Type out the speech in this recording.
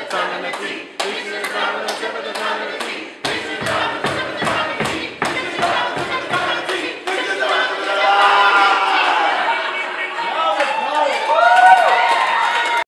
tongue and the feet. Reaching the top of the tip of the tongue.